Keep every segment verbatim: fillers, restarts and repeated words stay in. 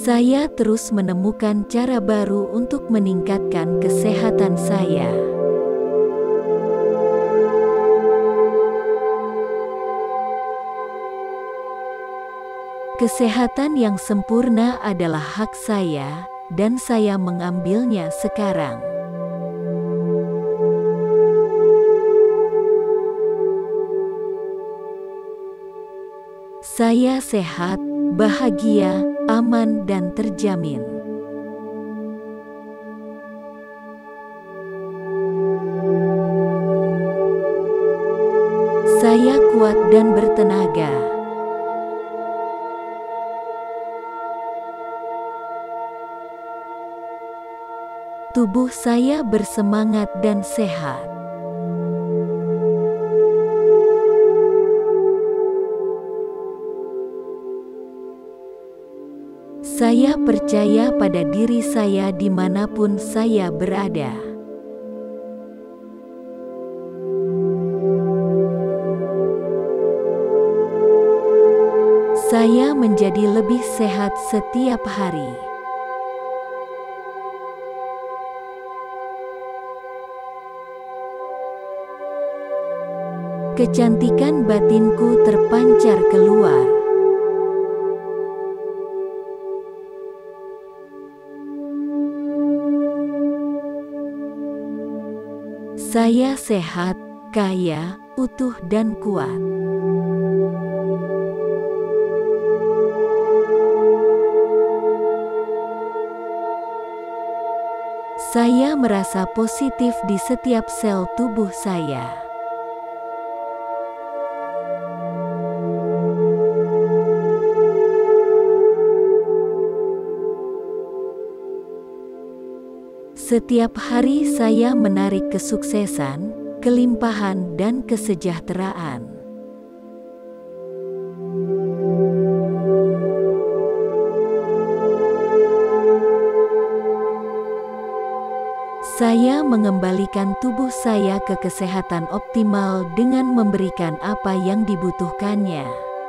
Saya terus menemukan cara baru untuk meningkatkan kesehatan saya. Kesehatan yang sempurna adalah hak saya, dan saya mengambilnya sekarang. Saya sehat, bahagia, aman dan terjamin. Saya kuat dan bertenaga. Tubuh saya bersemangat dan sehat. Saya percaya pada diri saya dimanapun saya berada. Saya menjadi lebih sehat setiap hari. Kecantikan batinku terpancar keluar. Saya sehat, kaya, utuh dan kuat. Saya merasa positif di setiap sel tubuh saya. Setiap hari saya menarik kesuksesan, kelimpahan dan kesejahteraan. Saya mengembalikan tubuh saya ke kesehatan optimal dengan memberikan apa yang dibutuhkannya.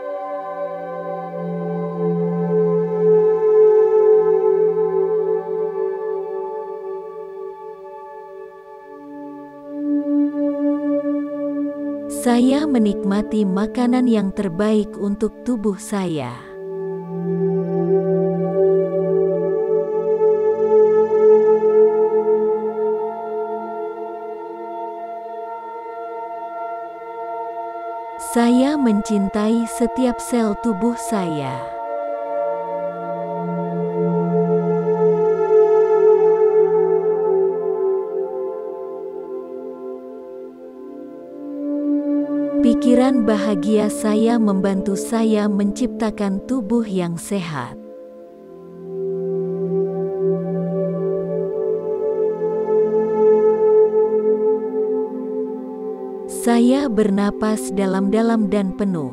Saya menikmati makanan yang terbaik untuk tubuh saya. Saya mencintai setiap sel tubuh saya. Pikiran bahagia saya membantu saya menciptakan tubuh yang sehat. Saya bernapas dalam-dalam dan penuh.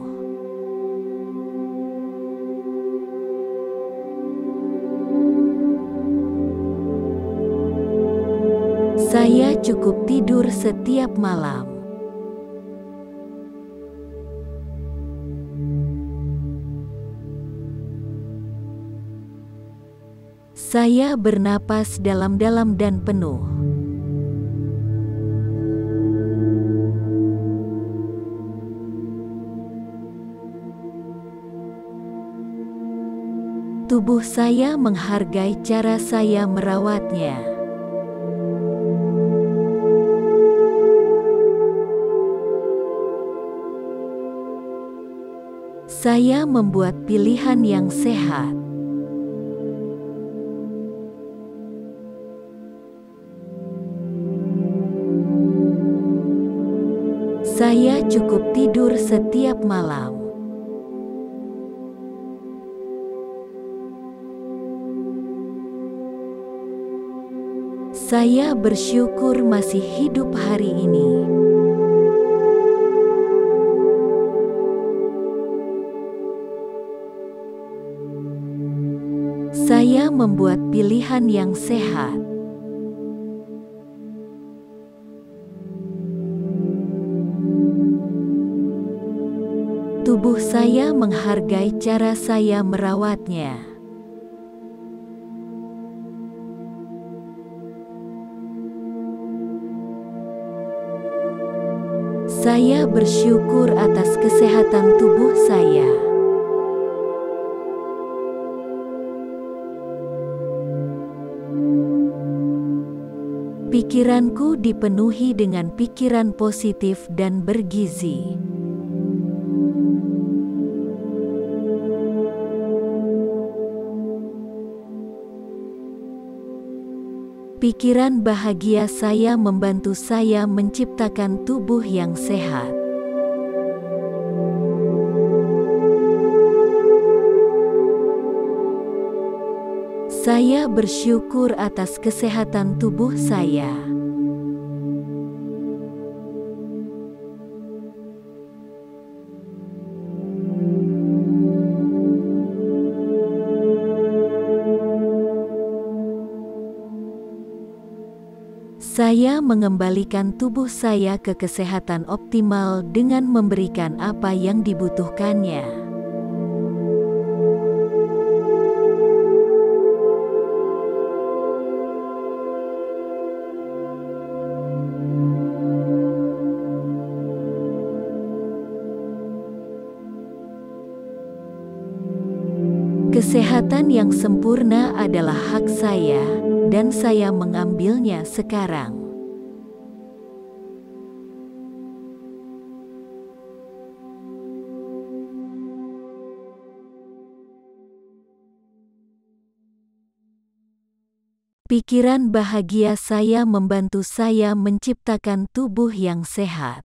Saya cukup tidur setiap malam. Saya bernapas dalam-dalam dan penuh. Tubuh saya menghargai cara saya merawatnya. Saya membuat pilihan yang sehat. Saya cukup tidur setiap malam. Saya bersyukur masih hidup hari ini. Saya membuat pilihan yang sehat. Tubuh saya menghargai cara saya merawatnya. Saya bersyukur atas kesehatan tubuh saya. Pikiranku dipenuhi dengan pikiran positif dan bergizi. Pikiran bahagia saya membantu saya menciptakan tubuh yang sehat. Saya bersyukur atas kesehatan tubuh saya. Saya mengembalikan tubuh saya ke kesehatan optimal dengan memberikan apa yang dibutuhkannya. Kesehatan yang sempurna adalah hak saya, dan saya mengambilnya sekarang. Pikiran bahagia saya membantu saya menciptakan tubuh yang sehat.